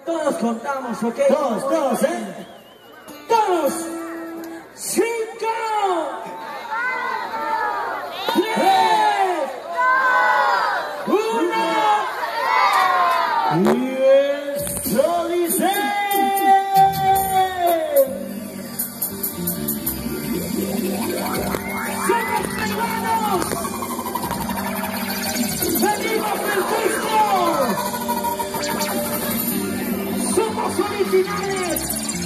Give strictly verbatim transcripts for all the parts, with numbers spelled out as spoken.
Todos contamos, ¿ok? Todos, todos, ¿eh? Todos. Cinco. Tres. Uno. Y esto dice... ¡Somos peruanos! ¡Venimos del Cusco! ¡Somos originales!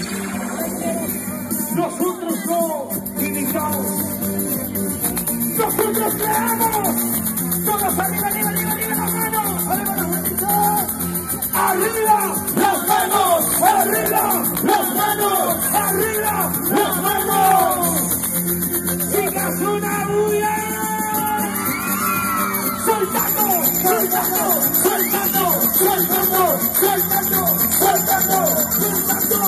Nosotros no imitamos. ¡Nosotros creamos! ¡Todos arriba, arriba, arriba, arriba las manos! ¡Arriba las manitas! ¡Arriba las manos! ¡Arriba las manos! ¡Arriba las manos! ¡Chicas, una bulla! ¡Soltando! ¡Soltando! ¡Soltando! ¡Soltando! ¡Soltando! ¡Soltando! ¡Soltando!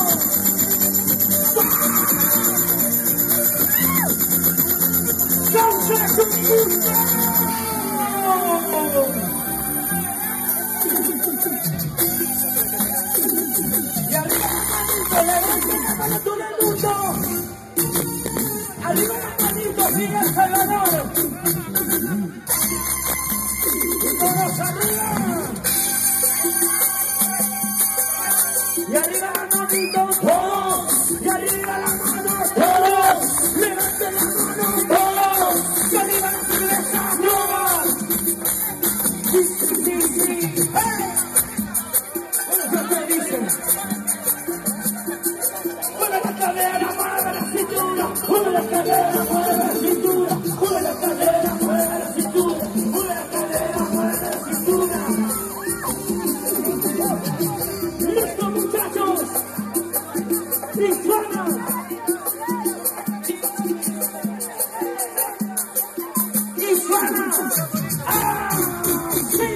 ¡Causa su gusto! Y arriba la manito, levanten la mano todo el mundo. Arriba la manito, Miguel Salvador. Todos arriba. Y arriba la manito, todos. Y arriba la mano, todos. Levanten la mano, todos. Y arriba la cerveza, todos. Sí, sí, sí, sí. ¡Hey! Bueno, ¿qué te dicen? Mueve la cadera, mueve la cintura. Mueve la cadera, mueve la cintura. Mueve la cadera, mueve la cintura. Mueve la cadera, mueve la cintura. ¡Listo, muchachos! ¡Y suena! ¡Y suena! ¡Ah! ¡Sí!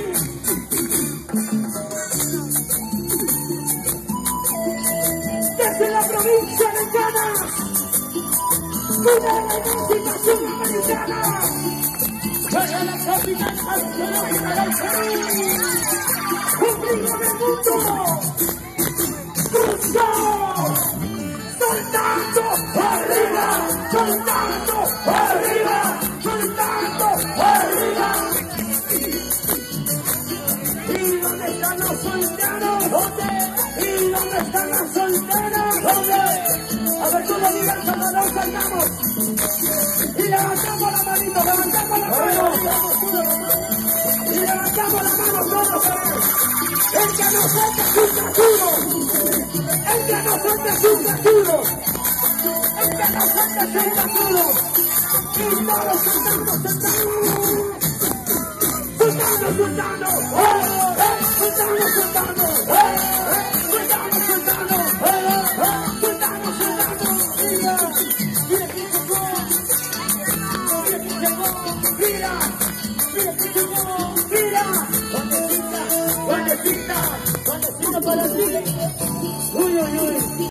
Desde la provincia de Canas, una de las música sudamericana, para la capital arqueológica del Perú, ombligo del mundo, Cusco, soltando arriba, soltando arriba, soltando arriba. ¿Y dónde están los solteros? ¿Dónde? ¿Y dónde están las solteras? ¿Dónde? A ver, tú lo digas, Salvador, saltamos. Y levantamos la manito, levantamos la mano. Y levantamos la mano todos a ver. El que no suelta es un cachuro. El que no suelta es un cachuro. El que no suelta es un cachuro. Y todos soltando, soltando. Soltando, soltando. ¡Eh! ¡Eh! Soltando, soltando. ¡Eh!